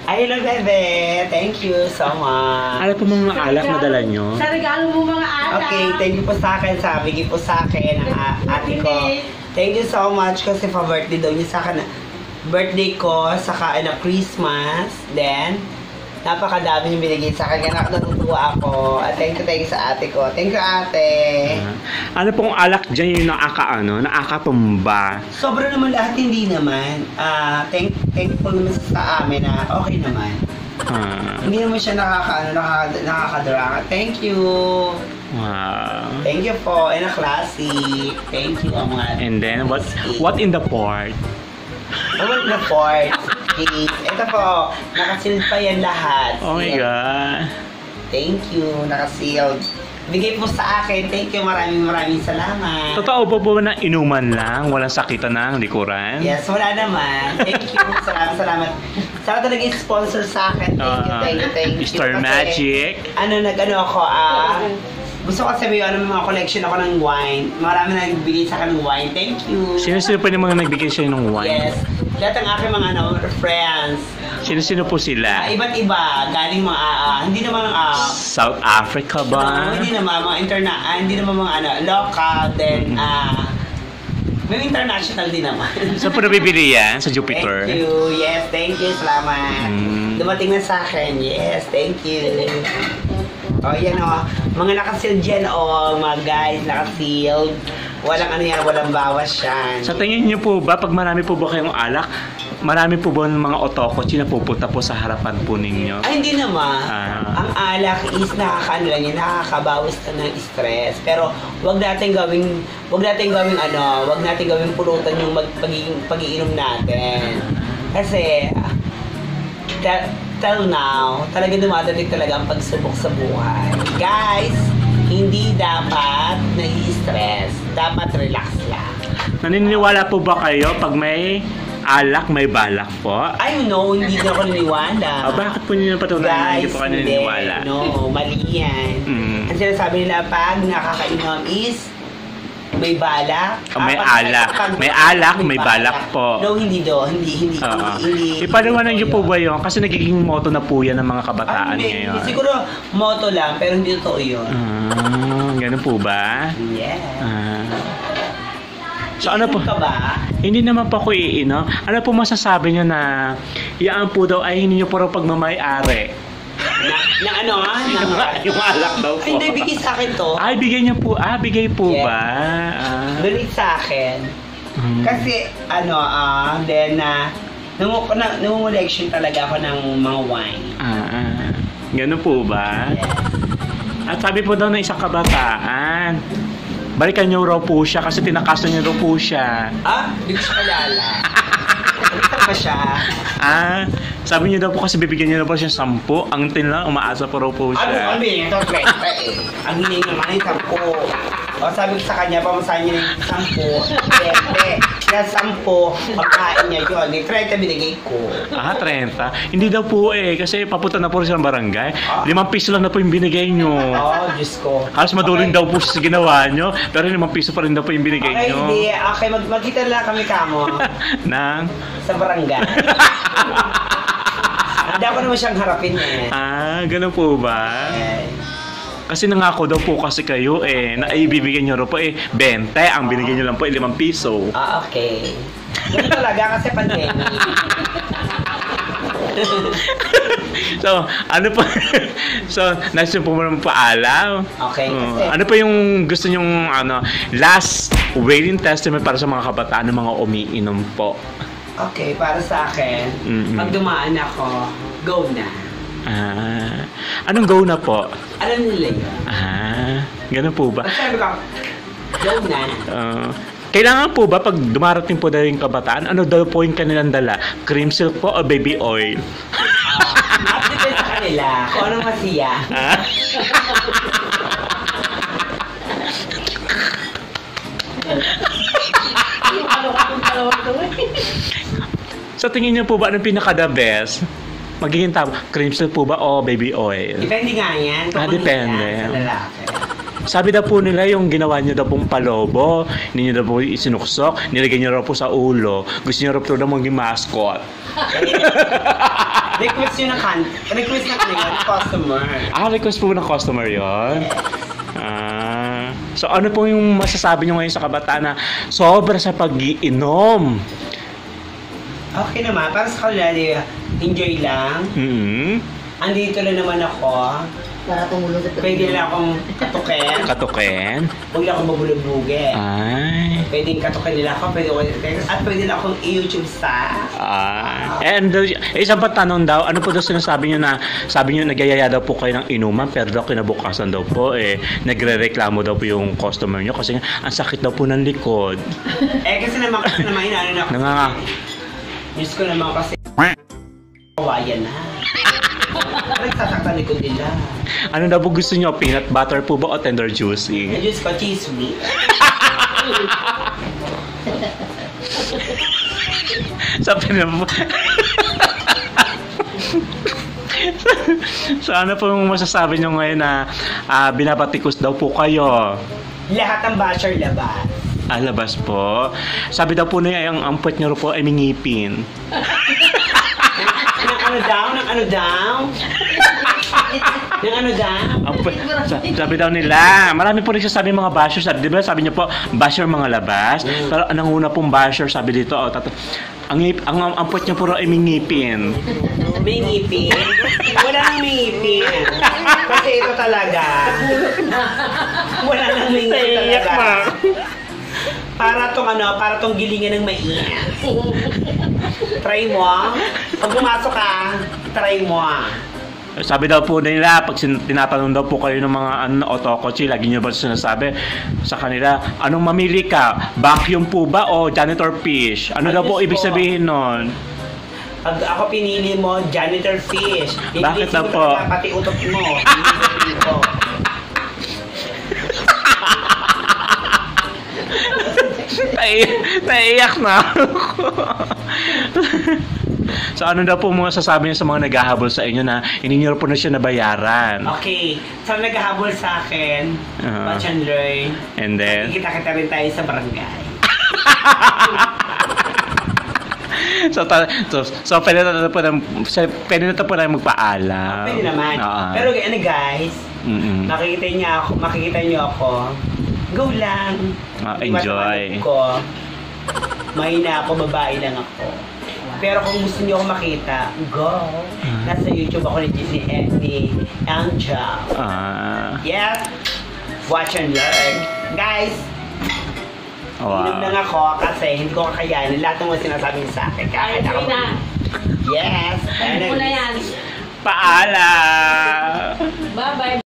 Ay, hello, bebe. Thank you so much. Ano po mga alak na dala nyo? Sa regalo mo mga alak. Okay, thank you po sa akin. Sabi po sa akin ng ate ko. Thank you so much kasi pa-birthday daw niya sa akin. Birthday ko, saka Christmas. Then, napakadami yung binigay sa akin. Kaya natutuwa ako. At thank you sa ate ko. Thank you, ate. Ano pong alak dyan yung nakakatumba? Sobra naman lahat, hindi naman. Thankful naman sa amin na okay naman. Hindi naman siya nakakadraka. Thank you. Wow. Thank you po. And a classic. Thank you, mga. And then, what in the port? Naman na port. Ito po, nakasealed pa yan lahat. Oh my God. Thank you, nakasealed. Bigay po sa akin. Thank you, maraming salamat. Totoo po na inuman lang? Walang sakitan ng likuran? Yes, wala naman. Thank you, salamat. Sana talaga sponsor sa akin. Thank you. Star Magic. Gusto ko sabihin, mga collection ako ng wine. Marami na nagbigay sa akin ng wine. Thank you. Sino pa yung mga nagbigay siya ng wine? Yes. Lahat ng aking mga friends. Sino po sila? Iba't iba. Galing mga, hindi naman, South Africa ba? Hindi naman, mga hindi naman mga local. Then, may international din naman. Saan po nabibili yan? Sa Jupiter? Thank you. Yes, thank you. Salamat. Dumating na sa akin. Yes, thank you. Yan mga nakasealed dyan mga guys, nakasealed. Walang bawas yan. Sa tingin niyo po ba, pag marami po ba kayong alak, marami po ba ng mga otokotsi na pupunta po sa harapan po ninyo? Ay, hindi naman. Ang alak is nakakabawas ka ng stress. Pero wag natin gawing pulutan yung pag-iinom natin. Kasi till now, talaga dumadating talaga ang pagsubok sa buhay. Guys, hindi dapat nai-stress. Dapat relax lang. Naniniwala po ba kayo pag may alak, may balak po? I know, hindi na ako naniniwala. Bakit po niyo napatunayan? Hindi po kayo naniniwala? No, mali yan. Ang sinasabi nila, pag nakakainom is may balak. May alak. May alak, may balak po. No, hindi do. Hindi. Ipaliwanag niyo po ba yun? Kasi nagiging motto na po yan ng mga kabataan ngayon. Siguro motto lang, pero hindi totoo yun. Ganun po ba? Yeah. So ano po? Ka ba? Hindi naman po ako iinom. Ano po masasabi niyo na yaan po daw ay hindi niyo po raw pagmamay-ari? Yung alak daw po. Ay, hindi, bigay sa akin to. Ay, bigay niyo po. Bigay po ba? Donate sa akin. Kasi, then, nangungulection talaga ako ng mga wine. Ganun po ba? At sabi po daw ng isang kabataan, balikan niyo raw po siya kasi tinakasan niyo raw po siya. Hindi ko siya kalala. Ano ba siya? Sabi niyo daw po kasi bibigyan niyo daw po siya 10. Ang tinla, umaasa po raw po siya. Ano ito? 20 eh. Ang hiling naman ay 10. Sabi ko sa kanya, pamasahin niya ng 10. 20. Kaya 10, pagkain niya yun. 30 binigay ko. 30? Hindi daw po kasi papunta na po rin siya ng barangay. 5 piso lang na po yung binigay niyo. Diyos ko. Halos maduling daw po sa ginawa niyo, pero 5 piso pa rin daw po yung binigay niyo. Hindi. Okay, magkita lang kami kamo. Sa barangay. Hindi ako naman siyang harapin ganun po ba? Kasi nangako daw po kasi kayo na ibibigyan niyo raw po 20, ang binigyan niyo lang po 5 piso. Okay. Ganun talaga kasi pandemic. So, ano po? So, nasa po mo paalam. Okay. Kasi ano po yung gusto nyong last waiting testament para sa mga kabataan ng mga umiinom po? Okay, para sa akin, pag dumaan ako, go na. Anong go na po? Alam nila yun. Ganun po ba? Sabi ko, go na. Kailangan po ba pag dumarating po daw yung kabataan, ano daw po yung kanilang dala? Cream silk po o baby oil? Depende sa kanila kung anong masiya. Sa tingin niyo po ba anong pinaka-the best? Magiging cream silk po ba o baby oil? Depende nga yan. Depende. Sa lalaki. Sabi daw po nila yung ginawa niyo daw pong palobo, hindi niyo daw po isinuksok, nilagay niyo raw po sa ulo. Gusto niyo raw po na maging mascot. Request yun request na kanina, customer. Request po ng customer yon. So ano po yung masasabi niyo ngayon sa kabataan na sobra sa pag-iinom? Okay naman, para sa kanila, enjoy lang. Andito lang naman ako. Para tumulong sa Pwede lang akong katukin. Katukin? Huwag lang akong mabulog-buge. Ay. Pwedeng katukin nila ako, pwede lang akong i-YouTube sa... And isang patanong daw, ano po daw sinasabi niyo na, sabi niyo nagyayaya daw po kayo ng inuman, pero daw kinabukasan daw po, nagre-reklamo daw po yung customer niyo kasi ang sakit daw po ng likod. Kasi naman inaano na ako. Diyos ko naman kasi, kawayan na. Nagtataktan likod nila. Ano daw po gusto niyo? Peanut butter po ba o tender juicy? Diyos ko, cheese me. Sabi na po. So ano po yung masasabi niyo ngayon na binabatikos daw po kayo? Lahat ng basher labas. Labas po. Sabi daw po niya, ang puwet niyo po ay mingipin. Nang ano daw? Sabi daw nila, marami po nagsasabi mga bashers. Di ba sabi niyo po, basher mga labas? Pero ang una pong basher, sabi dito, ang puwet niyo po ay mingipin. Mingipin? Wala nang mingipin. Kasi ito talaga. Wala nang mingipin talaga. Para tong gilingan ng mais. Try mo. Pag pumasok ka, try mo. Sabi daw po nila, pag tinatanong daw po kayo ng mga otokotsi, lagi nyo ba sinasabi sa kanila, anong mamili ka? Vacuum po ba o janitor fish? Ano daw po ibig sabihin nun? Pag ako pinili mo, janitor fish. Bakit daw po? Pati utot mo. Pinili ko. Naiiyak na ako. So ano daw po mga sasabi niyo sa mga naghahabol sa inyo na hindi niyo po na siya nabayaran? Okay. So naghahabol sa akin, watch and learn. And then? Kita-kita rin tayo sa barangay. So pwede na po na magpaalam. Pwede naman. Pero guys, makikita niyo ako. Go lang. Enjoy. Mahina ako, babae lang ako. Pero kung gusto niyo ako makita, go. Nasa YouTube ako ni Angel. Yes. Watch and learn. Guys, inom lang ako kasi hindi ko kakayanin lahat ng mga sinasabi sa akin. Enjoy na. Yes. Muna yan. Paalam. Bye-bye.